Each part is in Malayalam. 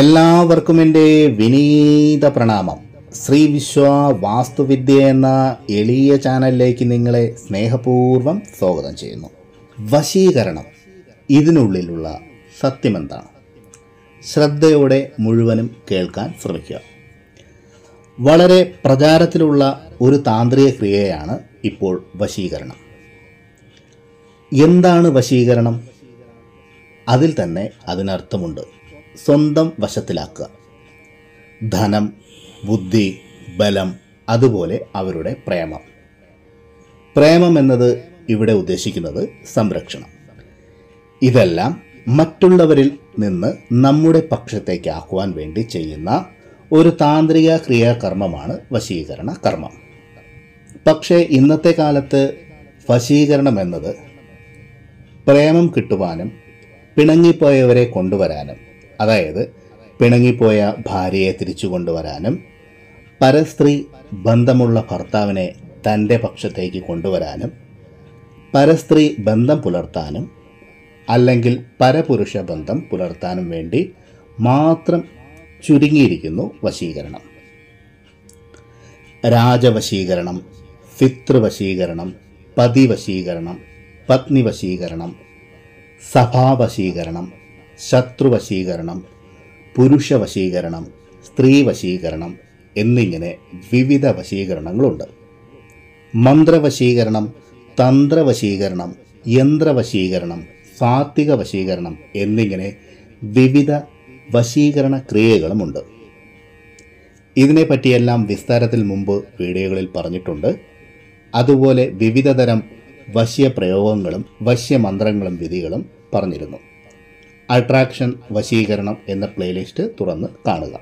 എല്ലാവർക്കും എൻ്റെ വിനീത പ്രണാമം. ശ്രീ വിശ്വ വാസ്തുവിദ്യ എന്ന എളിയ ചാനലിലേക്ക് നിങ്ങളെ സ്നേഹപൂർവ്വം സ്വാഗതം ചെയ്യുന്നു. വശീകരണം, ഇതിനുള്ളിലുള്ള സത്യമെന്താണ്? ശ്രദ്ധയോടെ മുഴുവനും കേൾക്കാൻ ശ്രമിക്കുക. വളരെ പ്രചാരത്തിലുള്ള ഒരു താന്ത്രിക ക്രിയയാണ് ഇപ്പോൾ വശീകരണം. എന്താണ് വശീകരണം? അതിൽ തന്നെ അതിനർത്ഥമുണ്ട്. സ്വന്തം വശത്തിലാക്കുക. ധനം, ബുദ്ധി, ബലം, അതുപോലെ അവരുടെ പ്രേമം എന്നത് ഇവിടെ ഉദ്ദേശിക്കുന്നത് സംരക്ഷണം. ഇതെല്ലാം മറ്റുള്ളവരിൽ നിന്ന് നമ്മുടെ പക്ഷത്തേക്കാക്കുവാൻ വേണ്ടി ചെയ്യുന്ന ഒരു താന്ത്രിക ക്രിയാകർമ്മമാണ് വശീകരണ കർമ്മം. പക്ഷേ ഇന്നത്തെ കാലത്ത് വശീകരണം എന്നത് പ്രേമം കിട്ടുവാനും പിണങ്ങിപ്പോയവരെ കൊണ്ടുവരാനും, അതായത് പിണങ്ങിപ്പോയ ഭാര്യയെ തിരിച്ചു കൊണ്ടുവരാനും, പരസ്ത്രീ ബന്ധമുള്ള ഭർത്താവിനെ തൻ്റെ പക്ഷത്തേക്ക് കൊണ്ടുവരാനും, പരസ്ത്രീ ബന്ധം പുലർത്താനും അല്ലെങ്കിൽ പരപുരുഷ ബന്ധം പുലർത്താനും വേണ്ടി മാത്രം ചുരുങ്ങിയിരിക്കുന്നു വശീകരണം. രാജവശീകരണം, പിതൃവശീകരണം, പതിവശീകരണം, പത്നിവശീകരണം, സഭാവശീകരണം, ശത്രുവശീകരണം, പുരുഷവശീകരണം, സ്ത്രീവശീകരണം എന്നിങ്ങനെ വിവിധ വശീകരണങ്ങളുണ്ട്. മന്ത്രവശീകരണം, തന്ത്രവശീകരണം, യന്ത്രവശീകരണം, സാത്വിക വശീകരണം എന്നിങ്ങനെ വിവിധ വശീകരണ ക്രിയകളുമുണ്ട്. ഇതിനെപ്പറ്റിയെല്ലാം വിസ്താരത്തിൽ മുമ്പ് വീഡിയോകളിൽ പറഞ്ഞിട്ടുണ്ട്. അതുപോലെ വിവിധതരം വശ്യപ്രയോഗങ്ങളും വശ്യമന്ത്രങ്ങളും വിധികളും പറഞ്ഞിരുന്നു. അട്രാക്ഷൻ വശീകരണം എന്ന പ്ലേലിസ്റ്റ് തുറന്ന് കാണുക.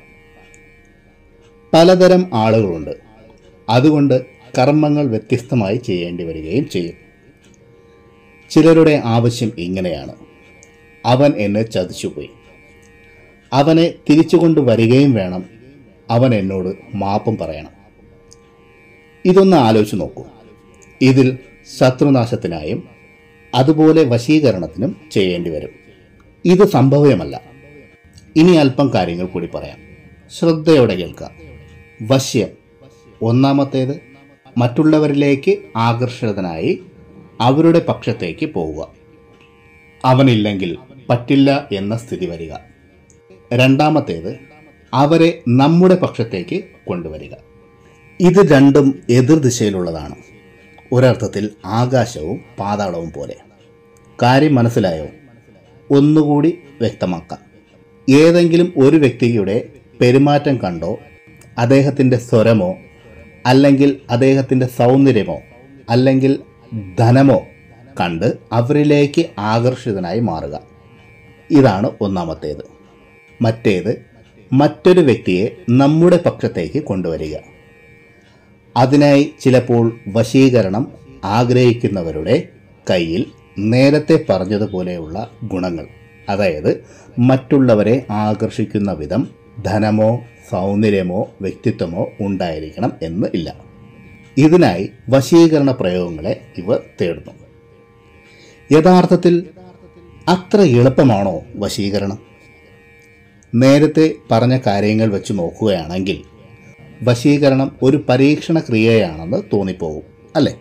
പലതരം ആളുകളുണ്ട്. അതുകൊണ്ട് കർമ്മങ്ങൾ വ്യത്യസ്തമായി ചെയ്യേണ്ടി വരികയും ചെയ്യും. ചിലരുടെ ആവശ്യം ഇങ്ങനെയാണ്: അവൻ എന്നെ ചതിച്ചുപോയി, അവനെ തിരിച്ചു കൊണ്ടുവരികയും വേണം, അവൻ എന്നോട് മാപ്പും പറയണം. ഇതൊന്ന് ആലോചിച്ച് നോക്കൂ. ഇതിൽ ശത്രുനാശത്തിനായും അതുപോലെ വശീകരണത്തിനും ചെയ്യേണ്ടി വരും. ഇത് സംഭവ്യമല്ല. ഇനി അല്പം കാര്യങ്ങൾ കൂടി പറയാം. ശ്രദ്ധയോടെ കേൾക്കുക. വശ്യം, ഒന്നാമത്തേത് മറ്റുള്ളവരിലേക്ക് ആകർഷിതനായി അവരുടെ പക്ഷത്തേക്ക് പോവുക. അവനില്ലെങ്കിൽ പറ്റില്ല എന്ന സ്ഥിതി വരിക. രണ്ടാമത്തേത് അവരെ നമ്മുടെ പക്ഷത്തേക്ക് കൊണ്ടുവരിക. ഇത് രണ്ടും എതിർദിശയിലുള്ളതാണ്. ഒരർത്ഥത്തിൽ ആകാശവും പാതാളവും പോലെ. കാര്യം മനസ്സിലായോ? ഒന്നുകൂടി വ്യക്തമാക്കാം. ഏതെങ്കിലും ഒരു വ്യക്തിയുടെ പെരുമാറ്റം കണ്ടോ, അദ്ദേഹത്തിൻ്റെ സ്വരമോ, അല്ലെങ്കിൽ അദ്ദേഹത്തിൻ്റെ സൗന്ദര്യമോ, അല്ലെങ്കിൽ ധനമോ കണ്ട് അവരിലേക്ക് ആകർഷിതനായി മാറുക. ഇതാണ് ഒന്നാമത്തേത്. മറ്റേത് മറ്റൊരു വ്യക്തിയെ നമ്മുടെ പക്ഷത്തേക്ക് കൊണ്ടുവരിക. അതിനായി ചിലപ്പോൾ വശീകരണം ആഗ്രഹിക്കുന്നവരുടെ കയ്യിൽ നേരത്തെ പറഞ്ഞതുപോലെയുള്ള ഗുണങ്ങൾ, അതായത് മറ്റുള്ളവരെ ആകർഷിക്കുന്ന വിധം ധനമോ സൗന്ദര്യമോ വ്യക്തിത്വമോ ഉണ്ടായിരിക്കണം എന്ന് ഇല്ല. ഇതിനായി വശീകരണ പ്രയോഗങ്ങളെ ഇവർ തേടുന്നു. യഥാർത്ഥത്തിൽ അത്ര എളുപ്പമാണോ വശീകരണം? നേരത്തെ പറഞ്ഞ കാര്യങ്ങൾ വെച്ച് നോക്കുകയാണെങ്കിൽ വശീകരണം ഒരു പരീക്ഷണ ക്രിയയാണെന്ന് തോന്നിപ്പോകും, അല്ലേ?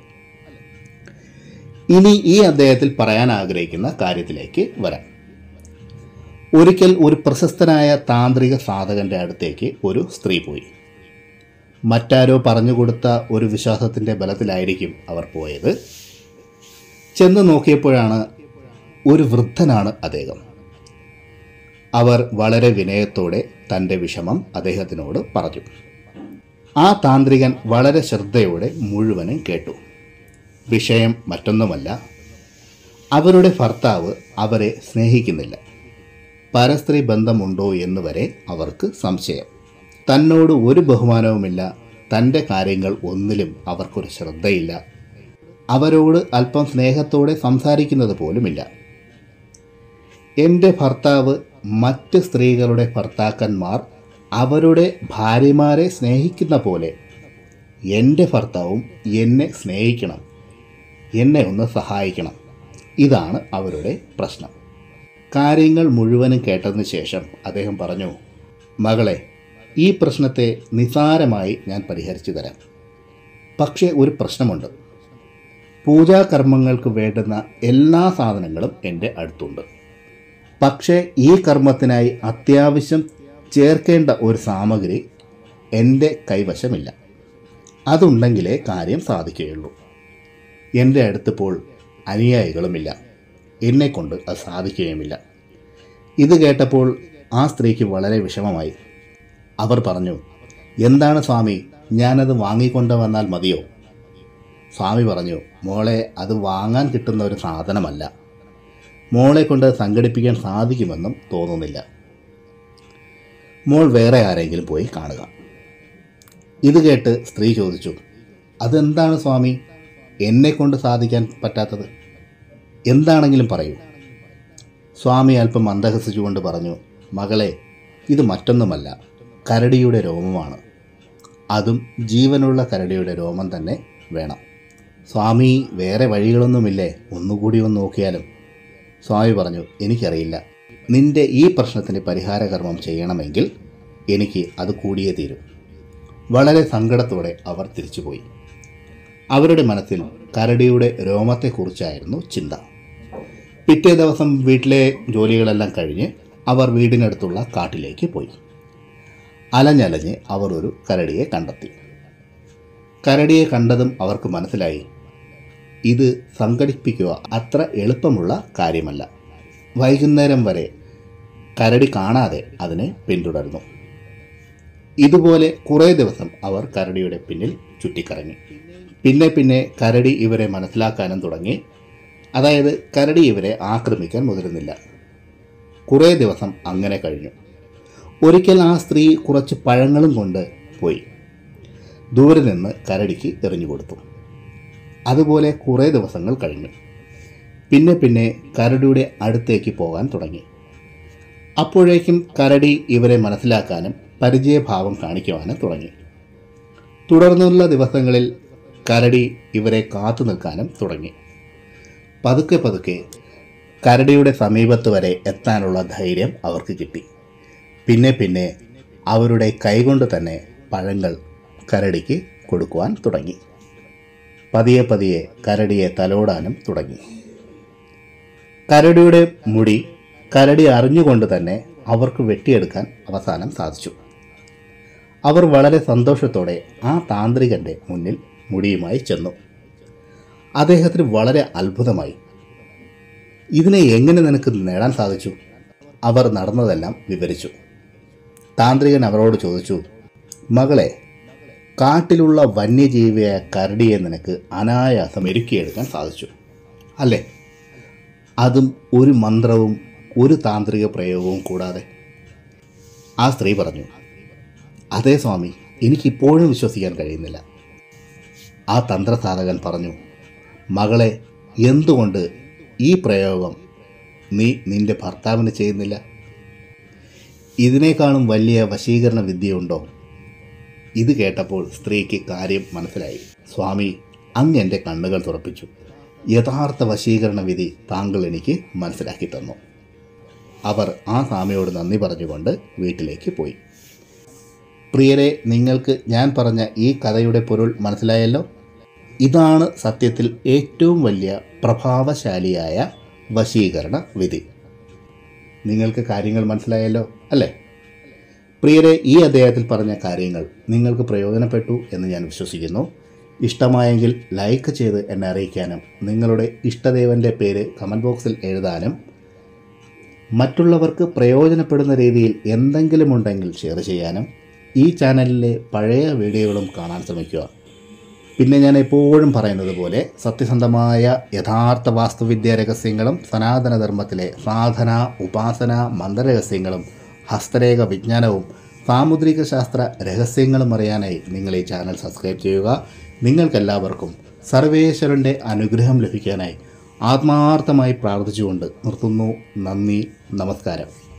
ഇനി ഈ അധ്യായത്തിൽ പറയാൻ ആഗ്രഹിക്കുന്ന കാര്യത്തിലേക്ക് വരാം. ഒരിക്കൽ ഒരു പ്രശസ്തനായ താന്ത്രിക സാധകന്റെ അടുത്തേക്ക് ഒരു സ്ത്രീ പോയി. മറ്റാരോ പറഞ്ഞുകൊടുത്ത ഒരു വിശ്വാസത്തിൻ്റെ ബലത്തിലായിരിക്കും അവർ പോയത്. ചെന്ന് നോക്കിയപ്പോഴാണ് ഒരു വൃദ്ധനാണ് അദ്ദേഹം. അവർ വളരെ വിനയത്തോടെ തൻ്റെ വിഷമം അദ്ദേഹത്തിനോട് പറഞ്ഞു. ആ താന്ത്രികൻ വളരെ ശ്രദ്ധയോടെ മുഴുവനും കേട്ടു. വിഷയം മറ്റൊന്നുമല്ല, അവരുടെ ഭർത്താവ് അവരെ സ്നേഹിക്കുന്നില്ല. പരസ്ത്രീ ബന്ധമുണ്ടോ എന്ന് വരെ അവർക്ക് സംശയം. തന്നോട് ഒരു ബഹുമാനവുമില്ല. തൻ്റെ കാര്യങ്ങൾ ഒന്നിലും അവർക്കൊരു ശ്രദ്ധയില്ല. അവരോട് അല്പം സ്നേഹത്തോടെ സംസാരിക്കുന്നത് പോലുമില്ല. എൻ്റെ ഭർത്താവ് മറ്റ് സ്ത്രീകളുടെ ഭർത്താക്കന്മാർ അവരുടെ ഭാര്യമാരെ സ്നേഹിക്കുന്ന പോലെ എൻ്റെ ഭർത്താവും എന്നെ സ്നേഹിക്കണം, എന്നെ ഒന്ന് സഹായിക്കണം. ഇതാണ് അവരുടെ പ്രശ്നം. കാര്യങ്ങൾ മുഴുവനും കേട്ടതിന് ശേഷം അദ്ദേഹം പറഞ്ഞു, മകളെ, ഈ പ്രശ്നത്തെ നിസാരമായി ഞാൻ പരിഹരിച്ചു തരാം. പക്ഷേ ഒരു പ്രശ്നമുണ്ട്. പൂജാകർമ്മങ്ങൾക്ക് വേണ്ടുന്ന എല്ലാ സാധനങ്ങളും എൻ്റെ അടുത്തുണ്ട്. പക്ഷേ ഈ കർമ്മത്തിനായി അത്യാവശ്യം ചേർക്കേണ്ട ഒരു സാമഗ്രി എൻ്റെ കൈവശമില്ല. അതുണ്ടെങ്കിലേ കാര്യം സാധിക്കുകയുള്ളൂ. എൻ്റെ അടുത്തിപ്പോൾ അനുയായികളുമില്ല. എന്നെക്കൊണ്ട് അത് സാധിക്കുകയുമില്ല. ഇത് കേട്ടപ്പോൾ ആ സ്ത്രീക്ക് വളരെ വിഷമമായി. അവർ പറഞ്ഞു, എന്താണ് സ്വാമി, ഞാനത് വാങ്ങിക്കൊണ്ട് വന്നാൽ മതിയോ? സ്വാമി പറഞ്ഞു, മോളെ, അത് വാങ്ങാൻ കിട്ടുന്ന ഒരു സാധനമല്ല. മോളെ കൊണ്ട് സംഘടിപ്പിക്കാൻ സാധിക്കുമെന്നും തോന്നുന്നില്ല. മോൾ വേറെ ആരെങ്കിലും പോയി കാണുക. ഇത് കേട്ട് സ്ത്രീ ചോദിച്ചു, അതെന്താണ് സ്വാമി എന്നെക്കൊണ്ട് സാധിക്കാൻ പറ്റാത്തത്? എന്താണെങ്കിലും പറയൂ. സ്വാമി അല്പം മന്ദഹസിച്ചുകൊണ്ട് പറഞ്ഞു, മകളെ, ഇത് മറ്റൊന്നുമല്ല, കരടിയുടെ രോമമാണ്. അതും ജീവനുള്ള കരടിയുടെ രോമം തന്നെ വേണം. സ്വാമി, വേറെ വഴികളൊന്നുമില്ലേ? ഒന്നുകൂടി ഒന്ന് നോക്കിയാലും. സ്വാമി പറഞ്ഞു, എനിക്കറിയില്ല. നിന്റെ ഈ പ്രശ്നത്തിന് പരിഹാരകർമ്മം ചെയ്യണമെങ്കിൽ എനിക്ക് അത് കൂടിയേ തീരും. വളരെ സങ്കടത്തോടെ അവർ തിരിച്ചുപോയി. അവരുടെ മനസ്സിൽ കരടിയുടെ രോമത്തെക്കുറിച്ചായിരുന്നു ചിന്ത. പിറ്റേ ദിവസം വീട്ടിലെ ജോലികളെല്ലാം കഴിഞ്ഞ് അവർ വീടിനടുത്തുള്ള കാട്ടിലേക്ക് പോയി. അലഞ്ഞലഞ്ഞ് അവർ ഒരു കരടിയെ കണ്ടെത്തി. കരടിയെ കണ്ടതും അവർക്ക് മനസ്സിലായി, ഇത് സംഘടിപ്പിക്കുക അത്ര എളുപ്പമുള്ള കാര്യമല്ല. വൈകുന്നേരം വരെ കരടി കാണാതെ അതിനെ പിന്തുടർന്നു. ഇതുപോലെ കുറേ ദിവസം അവർ കരടിയുടെ പിന്നിൽ ചുറ്റിക്കറങ്ങി. പിന്നെ കരടി ഇവരെ മനസ്സിലാക്കാനും തുടങ്ങി. അതായത് കരടി ഇവരെ ആക്രമിക്കാൻ മുതിരുന്നില്ല. കുറേ ദിവസം അങ്ങനെ കഴിഞ്ഞു. ഒരിക്കൽ ആ സ്ത്രീ കുറച്ച് പഴങ്ങളും കൊണ്ട് പോയി ദൂരെ നിന്ന് കരടിക്ക് എറിഞ്ഞു കൊടുത്തു. അതുപോലെ കുറേ ദിവസങ്ങൾ കഴിഞ്ഞു. പിന്നെ കരടിയുടെ അടുത്തേക്ക് പോകാൻ തുടങ്ങി. അപ്പോഴേക്കും കരടി ഇവരെ മനസ്സിലാക്കാനും പരിചയഭാവം കാണിക്കുവാനും തുടങ്ങി. തുടർന്നുള്ള ദിവസങ്ങളിൽ കരടി ഇവരെ കാത്തു നിൽക്കാനും തുടങ്ങി. പതുക്കെ കരടിയുടെ സമീപത്ത് വരെ എത്താനുള്ള ധൈര്യം അവർക്ക് കിട്ടി. പിന്നെ അവരുടെ കൈകൊണ്ട് തന്നെ പഴങ്ങൾ കരടിക്ക് കൊടുക്കുവാൻ തുടങ്ങി. പതിയെ കരടിയെ തലോടാനും തുടങ്ങി. കരടിയുടെ മുടി കരടി അറിഞ്ഞുകൊണ്ട് തന്നെ അവർക്ക് വെട്ടിയെടുക്കാൻ അവസാനം സാധിച്ചു. അവർ വളരെ സന്തോഷത്തോടെ ആ താന്ത്രികൻ്റെ മുന്നിൽ മുടിയുമായി ചെന്നു. അദ്ദേഹത്തിന് വളരെ അത്ഭുതമായി. ഇതിനെ എങ്ങനെ നിനക്ക് നേടാൻ സാധിച്ചു? അവർ നടന്നതെല്ലാം വിവരിച്ചു. താന്ത്രികൻ അവരോട് ചോദിച്ചു, മകളെ, കാട്ടിലുള്ള വന്യജീവിയായ കരടിയെ നിനക്ക് അനായാസം മെരുക്കിയെടുക്കാൻ സാധിച്ചു അല്ലേ? അതും ഒരു മന്ത്രവും ഒരു താന്ത്രിക പ്രയോഗവും കൂടാതെ. ആ സ്ത്രീ പറഞ്ഞു, അതേ സ്വാമി, എനിക്കിപ്പോഴും വിശ്വസിക്കാൻ കഴിയുന്നില്ല. ആ തന്ത്രസാധകൻ പറഞ്ഞു, മകളെ, എന്തുകൊണ്ട് ഈ പ്രയോഗം നീ നിന്റെ ഭർത്താവിന് ചെയ്യുന്നില്ല? ഇതിനേക്കാളും വലിയ വശീകരണ വിദ്യയുണ്ടോ? ഇത് കേട്ടപ്പോൾ സ്ത്രീക്ക് കാര്യം മനസ്സിലായി. സ്വാമി, അങ്ങ് എൻ്റെ കണ്ണുകൾ തുറപ്പിച്ചു. യഥാർത്ഥ വശീകരണ വിധി താങ്കൾ എനിക്ക് മനസ്സിലാക്കി തന്നു. അവർ ആ സ്വാമിയോട് നന്ദി പറഞ്ഞുകൊണ്ട് വീട്ടിലേക്ക് പോയി. പ്രിയരെ, നിങ്ങൾക്ക് ഞാൻ പറഞ്ഞ ഈ കഥയുടെ പൊരുൾ മനസ്സിലായല്ലോ. ഇതാണ് സത്യത്തിൽ ഏറ്റവും വലിയ പ്രഭാവശാലിയായ വശീകരണ വിധി. നിങ്ങൾക്ക് കാര്യങ്ങൾ മനസ്സിലായല്ലോ അല്ലേ? പ്രിയരെ, ഈ അധ്യായത്തിൽ പറഞ്ഞ കാര്യങ്ങൾ നിങ്ങൾക്ക് പ്രയോജനപ്പെട്ടു എന്ന് ഞാൻ വിശ്വസിക്കുന്നു. ഇഷ്ടമായെങ്കിൽ ലൈക്ക് ചെയ്ത് എന്നെ അറിയിക്കാനും നിങ്ങളുടെ ഇഷ്ടദേവൻ്റെ പേര് കമൻറ്റ് ബോക്സിൽ എഴുതാനും മറ്റുള്ളവർക്ക് പ്രയോജനപ്പെടുന്ന രീതിയിൽ എന്തെങ്കിലും ഉണ്ടെങ്കിൽ ഷെയർ ചെയ്യാനും ഈ ചാനലിലെ പഴയ വീഡിയോകളും കാണാൻ ശ്രമിക്കുക. പിന്നെ ഞാൻ എപ്പോഴും പറയുന്നത് പോലെ സത്യസന്ധമായ യഥാർത്ഥ വാസ്തുവിദ്യാ രഹസ്യങ്ങളും സനാതനധർമ്മത്തിലെ സാധന, ഉപാസന, മന്ത്രരഹസ്യങ്ങളും ഹസ്തരേഖ വിജ്ഞാനവും സാമുദ്രിക ശാസ്ത്ര രഹസ്യങ്ങളും അറിയാനായി നിങ്ങൾ ഈ ചാനൽ സബ്സ്ക്രൈബ് ചെയ്യുക. നിങ്ങൾക്കെല്ലാവർക്കും സർവേശ്വരൻ്റെ അനുഗ്രഹം ലഭിക്കാനായി ആത്മാർത്ഥമായി പ്രാർത്ഥിച്ചുകൊണ്ട് നിർത്തുന്നു. നന്ദി, നമസ്കാരം.